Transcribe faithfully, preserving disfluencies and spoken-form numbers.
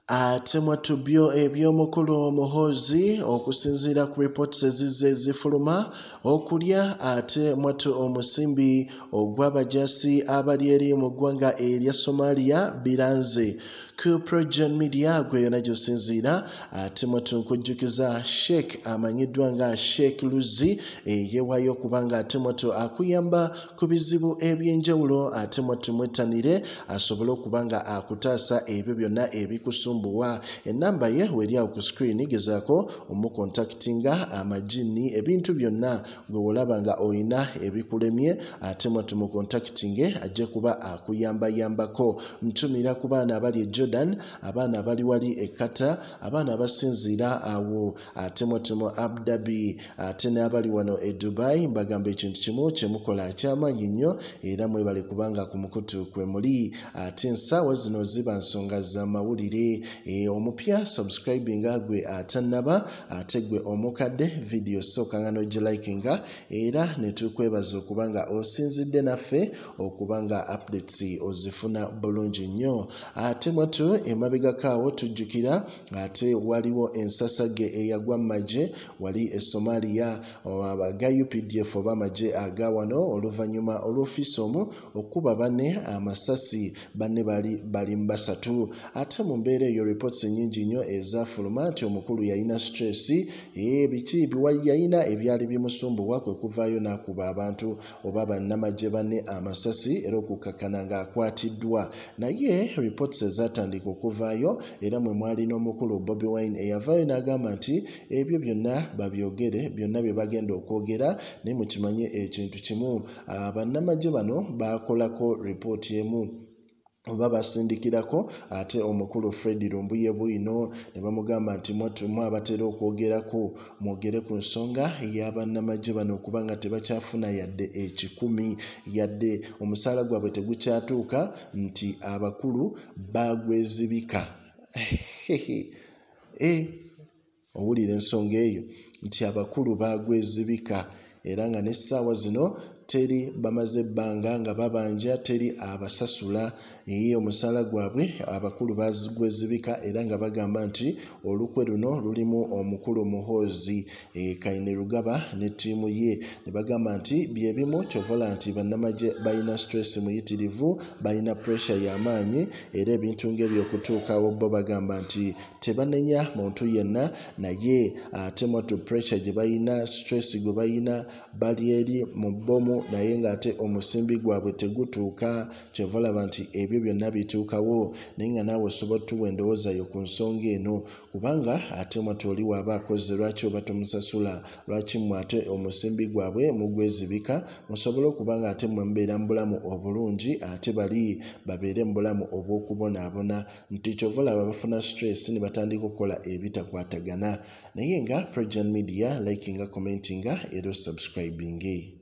ate mwattu byo eby'omukulu muhoozi okusinziira ku reports ezizze zifuluma okulya ate mwattu omusimbi ogw'abajaasi abali eri mu ggwanga erya Somalia biranze ku PROJOURN media gwe yona gy'osinziira ate mwattu nkujjukiza Sheikh amanyiddwa nga Sheikh Luzi eyeewaayo okubanga ate mwattu akuyamba ku bizibu eby'enjawulo ate mwattu mwettanire asobole okubanga akutaasa ebyo byonna ebikusumbuwa. Ennamba ye weri awo ku screen gezaako omukontaktinga amajjini ebintu byonna gwe olaba nga oyina ebikulemye ate mwattu mukontaktinge ajje kuba akuyambayambako. Ntumira ku baana abali e Jordan, abaana abali wali e Qatar, abaana abasinziira awo ate mwattu mu Abu Dhabi ate n'abali wano e Dubai mbagamba ekintu kimu kye mukola ky'amaanyi nnyo era mwebale kubanga ku mukutu kwe muli ate ensaawa zino ziba nsonga za mawulire. E, omupya subscribinga gwe atannaba ate gwe omukadde video sooka nga n'ogilikinga era ne tukwebaza okubanga osinzidde naffe okubanga updates ozifuna bulungi nnyo. Ate mwattu emabegakaawo tujjukira ate waliwo ensasage eyagwa Majje wali e Somalia aga U P D F oba Amajje aga wano oluvannyuma olw'ofiisomu okuba banne amasasi banne bali bali mbasatu. Ate mu mbeera eyo reports nyingi nnyo ezafuluma nti omukulu yayina stress ebiki biwayi yayina ebyali bimusumbuwa kwe kuvaayo n'akuba abantu oba bannamajje banne amasasi era okukakkana ng'akwatiddwa. Naye reports ezatandika okuvaayo era mwe mwali n'omukulu Bobi Wine eyavaayo n'agamba nti ebyo byonna babyogere byonna bye bagenda okwogera naye mukimanye ekintu kimu bannamajje bano bakolako report emu oba basindikirako ate omukulu Fred Lumbuye bwino ne bamugamba nti mwattu mwe abatera okwogerako mwogere ku nsonga y'abannamajje bano okubanga tebakyafuna yadde ekikumi yadde omusaala gwabwe tegukyatuuka nti abakulu bagwezibika. e owulira ensonga eyo nti abakulu bagwezibika era nga n'essaawa zino teri bamaze ebbanga nga babanja teri abasasula eye omusaala gwabwe abakulu bagwezibika era nga bagamba nti olukwe luno lulimu omukulu muhoozi e, Kainerugaba ne ttiimu ye ne bagamba nti byebimu kyovola nti bannamajje balina stress muyitirivu balina pressure y'amaanyi era ebintu ng'ebyokutuukawo bo bagamba nti tebanenya muntu yenna naye ate mwattu pressure gye balina stress gwe balina bali eri mu bbomu naye ng'ate omusimbi gwabwe tegutuuka kyovalaba nti ebyo byonna bituukawo naye nga naawe osobola tuwa endowooza yo ku nsonga eno kubanga ate mwattu oli waaba akoze lwaki oba tomusasula lwaki mmwe ate omusimbi gwabwe mugwezibika musobole okubanga ate mmwe mubeera mu bulamu obulungi ate bali babeere mu bulamu obw'okubonaabona nti kyovalaba bafuna stress ne batandika okukola ebitakwatagana naye nga PROJOURN media likinga commentinga era subscribinge.